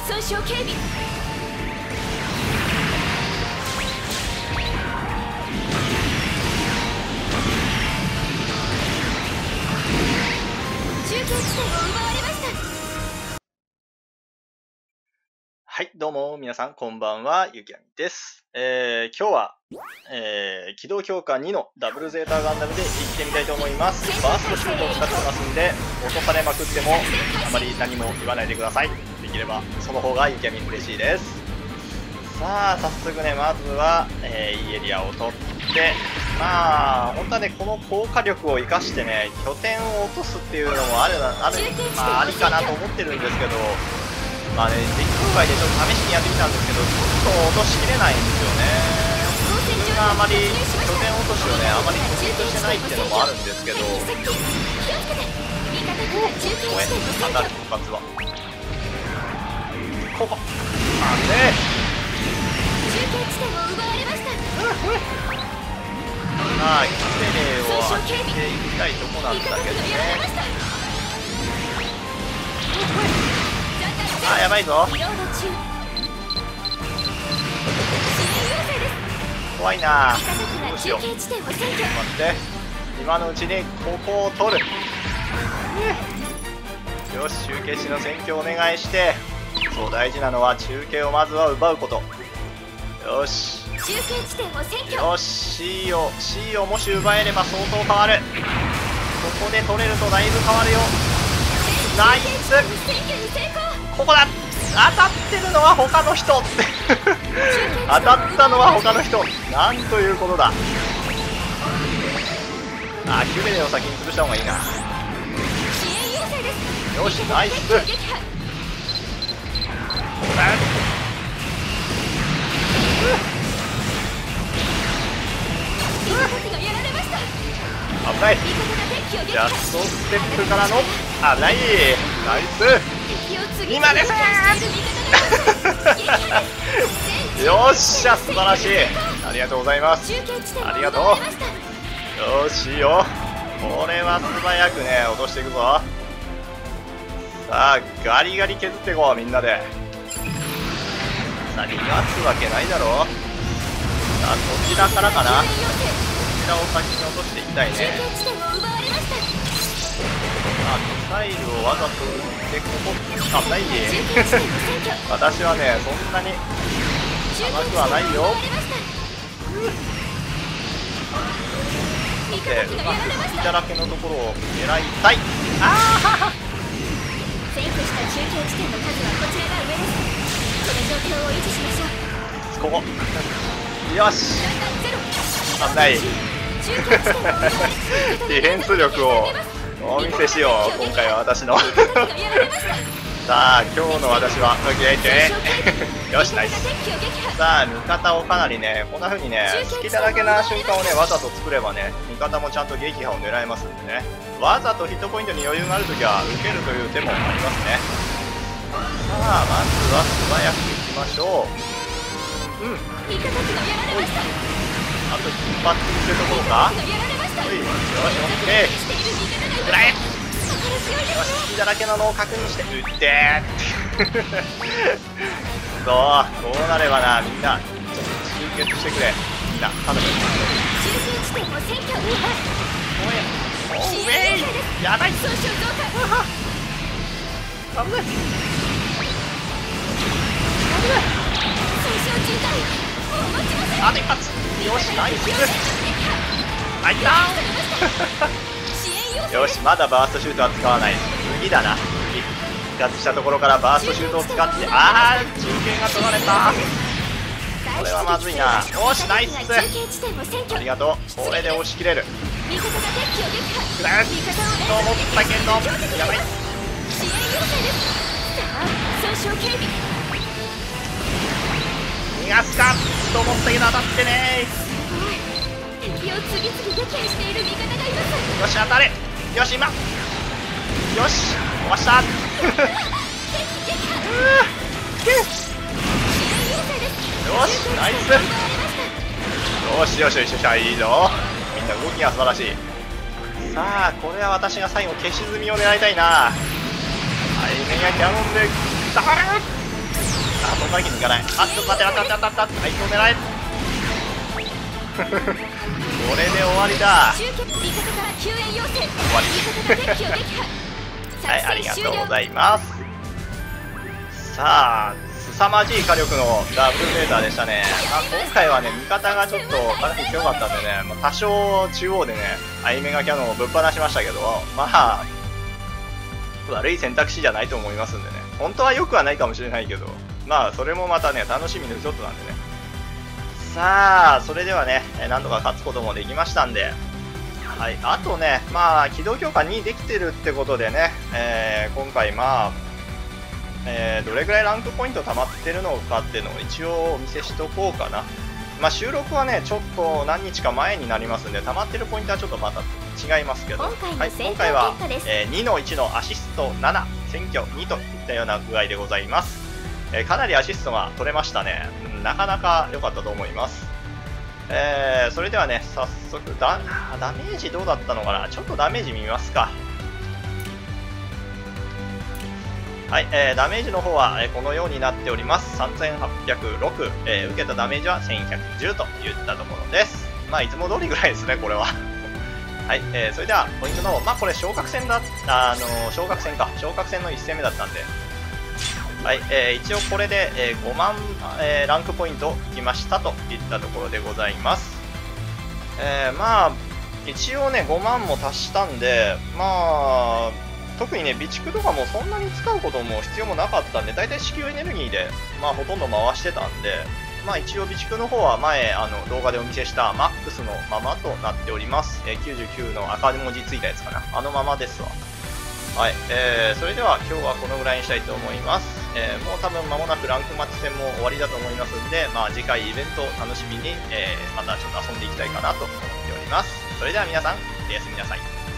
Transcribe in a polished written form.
損傷警備。中継地点を奪われました。 はい、どうも、皆さん、こんばんは、ゆきあみです。今日は、機動強化2のダブルゼータガンダムで行ってみたいと思います。バーストシュートを使ってますんで、落とされまくっても、あまり何も言わないでください。できれば、その方がゆきあみ嬉しいです。さあ、早速ね、まずは、いいエリアを取って、まあ、本当はね、この効果力を生かしてね、拠点を落とすっていうのもありかなと思ってるんですけど、まあね、実況外でちょっと試しにやってみたんですけど、ちょっと落としきれないんですよね。自分があまり拠点落としをね、あまり得意としてないっていうのもあるんですけど、ごめん、当たる突発は。ここなんでさあ、キセレを当てていきたいとこなんだけどね。あ、やばいぞ。怖いな。どうしよう。待って、今のうちにここを取る。よし、中継士の選挙をお願いして、そう、大事なのは中継をまずは奪うこと。よしよし、 C をもし奪えれば相当変わる。ここで取れるとだいぶ変わるよ。ナイス。ここだ。当たってるのは他の人当たったのは他の人。なんということだ。あ、キュベレを先に潰した方がいいな。よし、ナイス。危ない。ジャストステップからの危ない。ナイス。今ですよっしゃ、素晴らしい。ありがとうございます。ありがとう。よし、いいよ。これは素早くね、落としていくぞ。さあ、ガリガリ削っていこう、みんなで。さあ、逃がすわけないだろう。さあ、こちらからかな。こちらを先に落としていきたいね。ミサイルをわざと撃ってここ危ない私はね、そんなに甘くはないよ。さて、うまく隙だらけのところを狙いたい。ああ、 占拠した中継地点の数はこちらが上です。この状況を維持しましょう。 ここよし、危ない。ディフェンス力をお見せしよう。今回は私のさあ、今日の私はよし、ナイス。さあ、味方をかなりね、こんな風にね、隙だらけな瞬間をね、わざと作ればね、味方もちゃんと撃破を狙えますんでね、わざとヒットポイントに余裕があるときは受けるという手もありますね。さあ、まずは素早くいきましょう。うん、あと一発ってところか。よし、オッケー。くらえ。よし、隙だらけなのを確認して撃ってそう、こうなればな、みんなちょっと集結してくれ。みんな頼む。おえい、やばい。危ない。あと一発。よし、ナイス。入ったよし、まだバーストシュートは使わない。次だな。次復活したところからバーストシュートを使って、あー、中継が取られた。これはまずいな。よし、ナイス。ありがとう。これで押し切れる。くらえと思ったけど、やばい。逃がすかと思ったけど当たってねー。 敵を次々撃破している味方がいます。 よし、当たれ。よし、今よし、壊したよし、ナイス。よしよしよしよし、いいぞ。みんな動きが素晴らしい。さあ、これは私が最後消し積みを狙いたいな。はい、メガキャノンでダーそんなわけにいかない。あ、ちょっと待って、あった。相手を狙え。これで終わりだ。終わり。はい、ありがとうございます。さあ、凄まじい火力のダブルゼータでしたね。今回はね、味方がちょっとかなり強かったんでね、多少中央でね、アイメガキャノンをぶっ放しましたけど、悪い選択肢じゃないと思いますんでね。本当は良くはないかもしれないけど、それもまたね、楽しみの一つなんでね。さあ、それではね、何とか勝つこともできましたんで、はい、あとね、機動強化2できてるってことでね、今回どれぐらいランクポイント溜まってるのかっていうのを一応お見せしとこうかな。収録はね、ちょっと何日か前になりますんで、溜まってるポイントはちょっとまた違いますけど、はい、今回は、2の1のアシスト7、選挙2といったような具合でございます。かなりアシストが取れましたね。なかなか良かったと思います。それではね、早速ダメージどうだったのかな。ちょっとダメージ見ますか。はい、ダメージの方は、このようになっております。3806、受けたダメージは1110といったところです。いつも通りぐらいですね、これは。はい、それではポイントの方、これ昇格戦の1戦目だったんで、はい、一応これで、5万、ランクポイントいきましたといったところでございます。一応ね、5万も達したんで、特にね、備蓄とかもそんなに使うことも必要もなかったんで、だいたい支給エネルギーで、ほとんど回してたんで、一応備蓄の方は前、動画でお見せしたマックスのままとなっております。99の赤文字ついたやつかな。あのままですわ。はい、それでは今日はこのぐらいにしたいと思います。もう多分間もなくランクマッチ戦も終わりだと思いますんで、次回イベントを楽しみに、またちょっと遊んでいきたいかなと思っております。それでは皆さん、おやすみなさい。